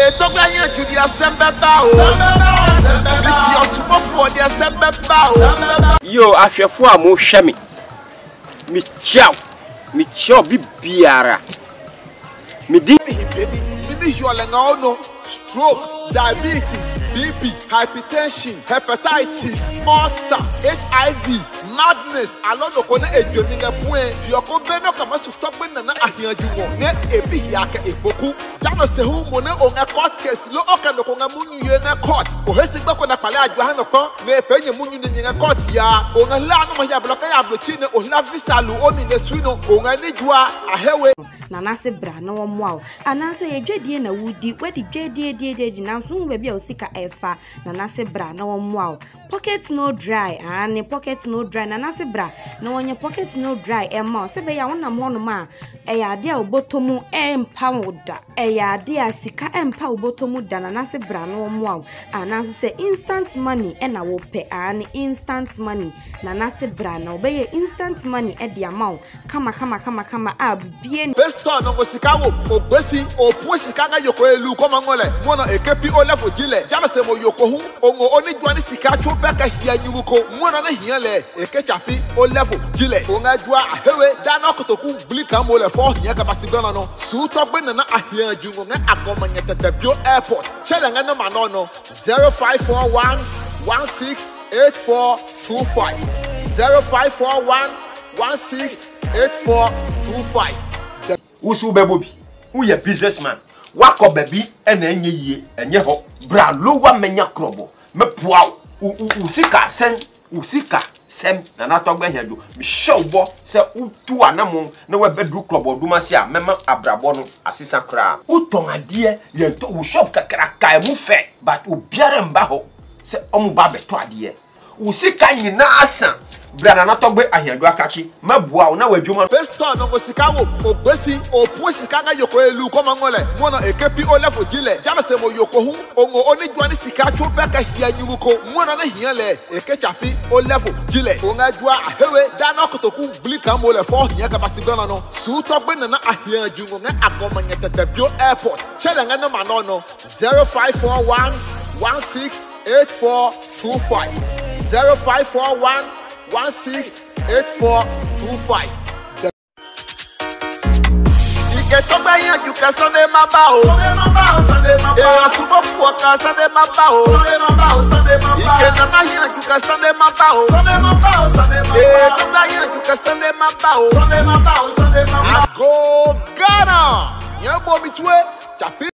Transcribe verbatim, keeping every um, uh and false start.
Eh, to ga yan ju dia sembe ba o. This your super for dia sembe ba o. Yo, ahwefo a mo hwe me. Mi chaw. Mi chaw bi biara. Mi di baby, baby you are no stroke, diabetes, B P, hypertension, hepatitis, ulcer, H I V, madness. Along the corner, a joining a point. Your company comes to stop when I hear you. Net a big yaka a boku. Jano se who money on a court case. Look at the Kongamun in a court. Or his back on a pala, Johanna, ne pay your moon in a court ya. On a land of my block, I have Luchina or Lavi Salu, only the Swino, on a Nijua, a hewe. Nanase bra no wow. Ananse ye dwedie na wudi wedi dwedie die die na so baby a osika efa nanase bra no wow. Pocket no dry and pocket no dry nanase bra na wonye pocket no dry e ma se be ya wonam hono ma e ya ade a obotomu empa woda e ya ade a sika empa obotomu da nanase bra no wow. Ananse se instant money e na wo pe an instant money nanase bra na obeye instant money e de amount kama kama kama kama a bie Beston no sikawo ogbesi opusi kanga yoko elu koma ngole mono ekepi olefo jile jana se mo yoko hu ongo oni juani sika cho beka hia nyuko mono na hia le ekechapi olefo jile onga jua ahewe dana kotoku blika mo le fo hia ka basigona no su to gbe na ahia jungo nga akoma nyetetebio airport chele nga no manono zero five four one one six eight four two five zero five four one one six eight four two five. Usu bebobi uye businessman wako baby ena enye yie enye ho bra lowa menya krobo me poa usika sen usika sem na na togba hiajo me show bo se utu anamo na we bedru krobo duma se a mema abrabo no asisa kra uton ade ye to u shop kakra kai mu fe but obiare mba ho se omu ba beto ade usika nyina asan brana na togbe ahiadu akachi mabua na wadwuma Beston no sikawo ogbesi opusi kanga yoko elu koma ngole mono ekepi olefo jile jana se mo yoko hu ongo oni juani sika cho beka hia nyuko mono na hia le ekechapi olefo jile onga jua ahewe dana kotoku blika mo le fo hia ka basigona no su togbe na ahia jungo nga akoma nyetetebio airport chele nga no manono zero five four one one six eight four two five zero five four one one six eight four two five. Ike to ba yan ju ka Sunday mamba o. Sunday mamba o Sunday mamba. E asubo fu ka Sunday mamba o. Sunday mamba o Sunday mamba. Ike na na yan ju ka Sunday mamba o. Sunday mamba o Sunday mamba. E to ba yan ju ka Sunday mamba o. Sunday mamba o Sunday mamba. Go Ghana. Yan bo mi tue. Chapi